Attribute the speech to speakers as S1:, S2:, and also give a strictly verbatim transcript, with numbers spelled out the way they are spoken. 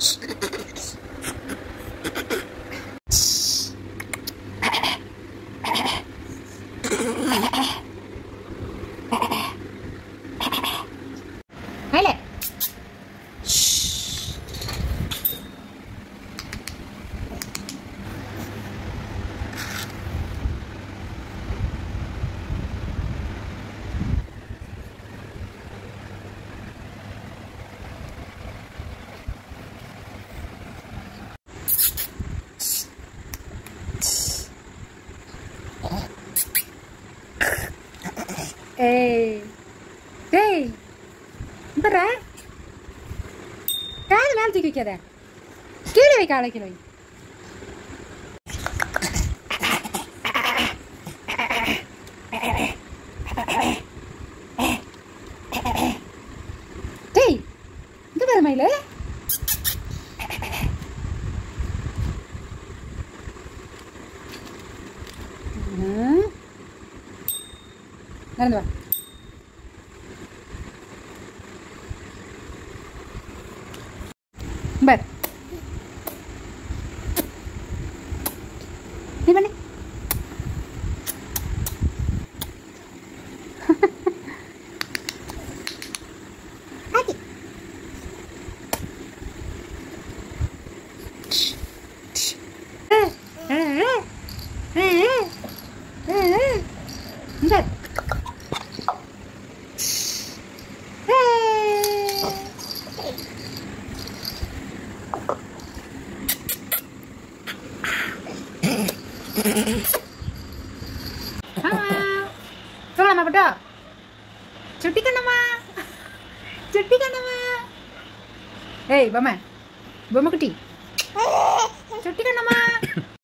S1: Hele. Hey. Hey. Berah. Kan mal tu kya dah? Kira வை காலை kira வை. Hey. Itu berapa mile? Hmm. நடந்து வா. Per நீ பண்ணு. ஆதி per சொல்லலாமா பட்டா? சுட்டி கண்ணம்மா, சுட்டி கண்ணம்மா. ஏய் பொம்மை, பொம்மை குட்டி, சுட்டி கண்ணம்மா.